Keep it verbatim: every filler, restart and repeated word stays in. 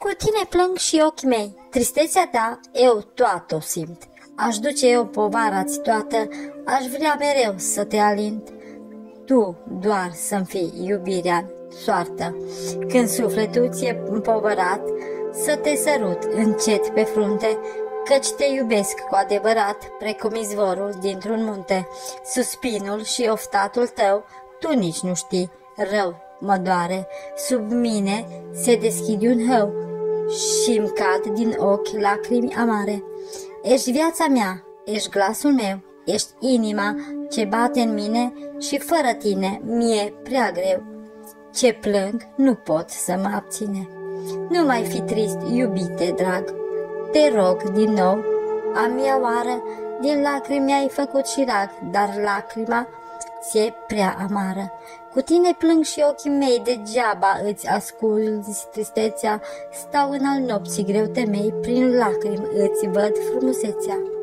tine plâng și ochii mei, tristețea ta eu toată o simt. Aș duce eu povara-ți toată, aș vrea mereu să te alint. Tu doar să-mi fii iubirea soartă, când sufletul ți-e împovărat, să te sărut încet pe frunte, căci te iubesc cu adevărat, precum izvorul dintr-un munte. Suspinul și oftatul tău, tu nici nu știi, rău mă doare, sub mine se deschide un hău și-mi cad din ochi lacrimi amare. Ești viața mea, ești glasul meu, ești inima ce bate în mine și fără tine mi-e prea greu. Ce plâng, nu pot să mă abține. Nu mai fi trist, iubite drag, te rog din nou, a mea oară, din lacrimi ai făcut șirac, dar lacrima ți-e prea amară. Cu tine plâng și ochii mei, degeaba îți asculți tristețea, stau în al nopții greu temei, prin lacrimi îți văd frumusețea.